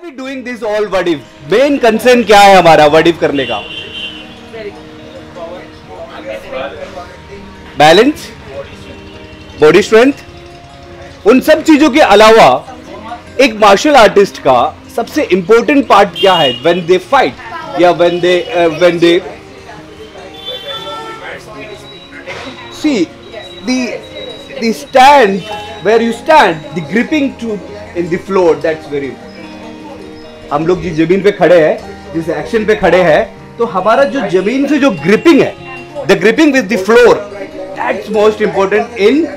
We doing this all what if? Main concern क्या है हमारा व्हाट इफ करने का? Balance, body strength. उन सब चीजों के अलावा एक मार्शल आर्टिस्ट का सबसे इंपॉर्टेंट पार्ट क्या है व्हेन दे फाइट या when they see the stand where you stand, the gripping to in the floor, that's very important. हम लोग जिस जमीन पे खड़े हैं, जिस एक्शन पे खड़े हैं, तो हमारा जो जमीन से जो ग्रिपिंग है, the gripping with the floor, that's most important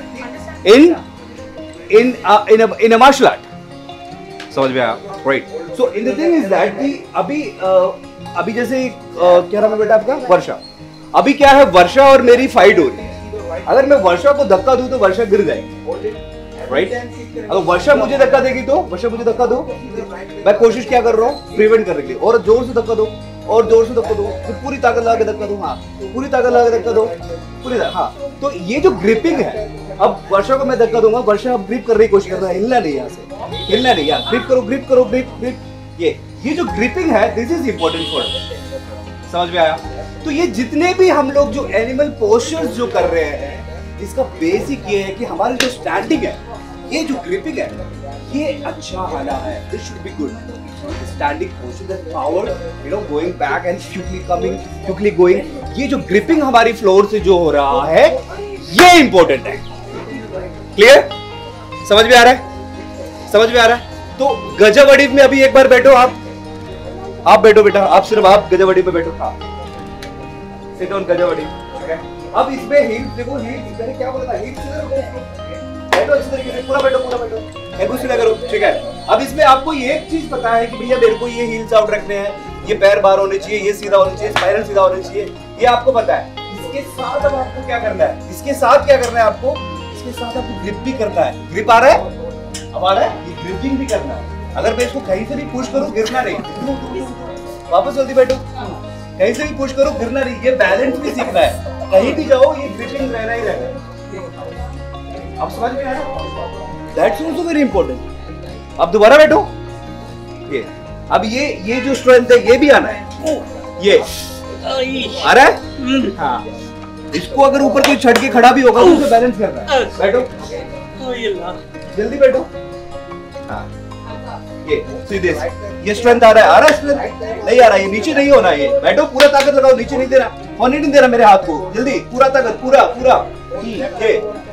in a martial art. समझ में आया? Right. So in the thing is that कि अभी जैसे क्या नाम है बेटा आपका? वर्षा. अभी क्या है, वर्षा और मेरी फाइट हो रही है. अगर मैं वर्षा को धक्का दूं तो वर्षा गिर जाएगी, राइट? अगर वर्षा मुझे धक्का देगी तो वर्षा मुझे धक्का दो, मैं कोशिश क्या कर रहा हूँ, प्रिवेंट करने के लिए, और जोर से धक्का दो, और जोर से धक्का दो, फिर पूरी ताकत लगा के धक्का दो, हाँ पूरी ताकत लगा के धक्का दो, पूरी हाँ. तो ये जो ग्रिपिंग है, अब वर्षा को मैं धक्का दूंगा, वर्षा अब ग्रिप करने की कोशिश कर रहा है, हिलना नहीं यहाँ से, हिलना नहीं, यार ग्रिप करो ग्रिप करो ग्रिप ग्रिप. ये जो ग्रिपिंग है, दिस इज इंपॉर्टेंट फॉर, समझ में आया? तो ये जितने भी हम लोग जो एनिमल पोस्चर्स जो कर रहे हैं, इसका बेसिक ये है कि हमारी जो स्टैंडिंग है, ये जो ग्रिपिंग है, ये अच्छा आना है. This should be good. Standing posture, that power, you know, going back and quickly coming, quickly going. ये जो ग्रिपिंग हमारी फ्लोर से जो हो रहा है, ये इंपॉर्टेंट है. क्लियर? समझ में आ रहा है? समझ में आ रहा है? तो गजवड़ी में अभी एक बार बैठो, आप बैठो बेटा, आप सिर्फ आप गजवड़ी पे बैठो. हाँ, सिट ऑन गजवड़ी. अब इसमें हील्स देखो, हील्स मैंने क्या बोला था, हील्स बैठो इस तरीके से, पूरा बैठो, एल्बो सीधा करो, ठीक है? अब इसमें आपको ये एक चीज पता है कि भैया मेरे को ये हील्स आउट रखने हैं, ये पैर बाहर होने चाहिए, ये सीधा होना चाहिए, स्पाइरल सीधा होना चाहिए, ये आपको पता है. इसके साथ अब आपको क्या करना है, इसके साथ क्या करना है आपको, इसके साथ आपको ग्रिप भी करना है. ग्रिप आ रहा है? अब आ रहा है? ये ग्रिपिंग भी करना है. अगर मैं इसको कहीं से भी पुश करूं, गिरना नहीं, वापस जल्दी बैठो, कहीं से भी पुश करो, गिरना नहीं. ये बैलेंस भी सीखना है. कहीं भी जाओ, ये ग्रिपिंग रहना ही रहना है. आप समझ में आया? That's also very important. अब दोबारा बैठो. ये अब ये जो स्ट्रेंथ है, ये भी आना है. ये आ रहा है? हाँ. इसको अगर ऊपर कोई छड़ के खड़ा भी होगा तो उसे बैलेंस करना है. बैठो, जल्दी बैठो. हाँ, ये सीधे से, ये स्ट्रेंथ आ रहा है स्ट्रेंथ? नहीं आ रहा, ये नीचे नहीं होना. ये बैठो, पूरा ताकत लगाओ, नीचे नहीं देना, होने नहीं देना मेरे हाथ को. जल्दी पूरा ताकत, पूरा पूरा. ये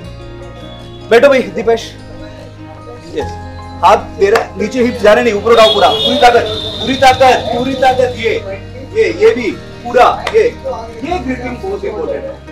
बैठो भाई दीपेश. यस, हाथ तेरा नीचे, हिप जाने नहीं, ऊपर उठाओ पूरा, पूरी ताकत, पूरी ताकत, पूरी ताकत. ये भी पूरा. ये ग्रिपिंग बहुत इंपॉर्टेंट है.